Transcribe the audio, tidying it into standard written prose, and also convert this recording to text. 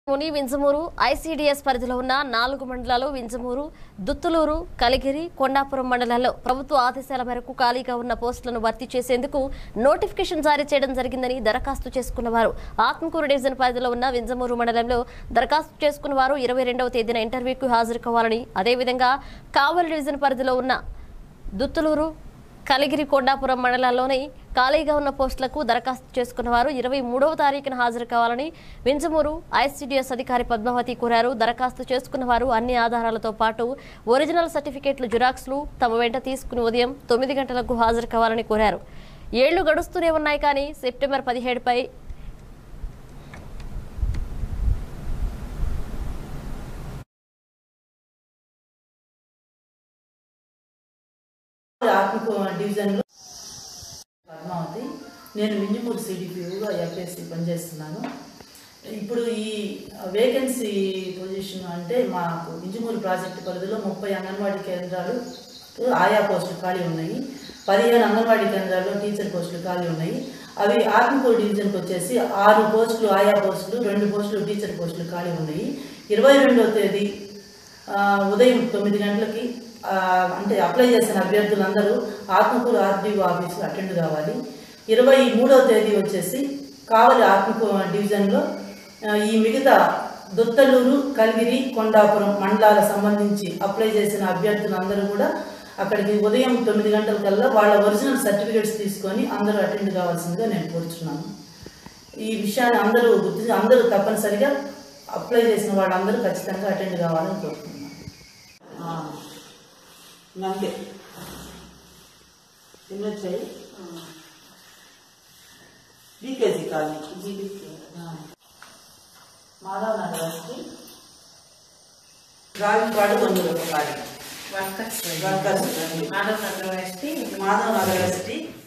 ముని Vinjamuru ICDS పరిధిలో ఉన్న 4 మండలాలు వింజమూరు, దుత్తులూరు, కలిగిరి, కొండాపురం మండలాల్లో ప్రభుత్వ ఆదేశాల మేరకు ఖాళీగా ఉన్న పోస్టులను భర్తీ చేసేందుకు నోటిఫికేషన్ జారీ చేయడం జరిగిందని దరఖాస్తు చేసుకున్నవారు ఆత్మకూరు డివిజన్ పరిధిలో ఉన్న వింజమూరు మండలంలో దరఖాస్తు చేసుకున్నవారు 22వ తేదీన ఇంటర్వ్యూకు హాజరు కావాలని, అదేవిధంగా కావలి డివిజన్ పరిధిలో ఉన్న దుత్తులూరు, కలిగిరి, కొండాపురం మండలాల్లోని ఖాళీగా ఉన్న పోస్టులకు దరఖాస్తు చేసుకున్నవారు 23వ తారీఖున హాజరు కావాలని వింజమూరు ఐసీడీఎస్ అధికారి పద్మావతి కోరారు. దరఖాస్తు చేసుకున్నవారు అన్ని ఆధారాలతో పాటు ఒరిజినల్ సర్టిఫికేట్లు జిరాక్స్లు తమ వెంట తీసుకుని ఉదయం 9 గంటలకు హాజరు కావాలని కోరారు. ఏళ్లు గడుస్తూనే ఉన్నాయి కానీ సెప్టెంబర్ 17పై డివిజన్ లో పద్మావతి, నేను వింజమూరు సిడిపిఓగా ఎఫ్ఎస్సి పనిచేస్తున్నాను. ఇప్పుడు ఈ వేకెన్సీ పొజిషన్ అంటే మాకు వింజమూరు ప్రాజెక్టు పరిధిలో 30 అంగన్వాడీ కేంద్రాలు ఆయా పోస్టులు ఖాళీ ఉన్నాయి. 15 అంగన్వాడీ కేంద్రాల్లో టీచర్ పోస్టులు ఖాళీ ఉన్నాయి. అవి ఆత్మకూరు డివిజన్కి వచ్చేసి 6 పోస్టులు ఆయా పోస్టులు, 2 పోస్టులు టీచర్ పోస్టులు ఖాళీ ఉన్నాయి. 22వ తేదీ ఉదయం 9 గంటలకి అంటే అప్లై చేసిన అభ్యర్థులందరూ ఆత్మకూరు ఆర్డీఓ ఆఫీసులో అటెండ్ కావాలి. 23వ తేదీ వచ్చేసి కావలి ఆత్మకూరు డివిజన్లో ఈ మిగతా దుత్తలూరు, కలిగిరి, కొండాపురం మండలాల సంబంధించి అప్లై చేసిన అభ్యర్థులందరూ కూడా అక్కడికి ఉదయం 9 గంటలకల్లా వాళ్ళ ఒరిజినల్ సర్టిఫికేట్స్ తీసుకొని అందరూ అటెండ్ కావాల్సిందిగా నేను కోరుచున్నాను. ఈ విషయాన్ని అందరూ గుర్తించి అందరూ తప్పనిసరిగా అప్లై చేసిన వాళ్ళందరూ ఖచ్చితంగా అటెండ్ కావాలని కోరుతున్నాను. नंगे इन्होंने BKG college Madhav Nagar street राजपाड़ मंदिर वर्कर्स माधव नगर स्ट्रीट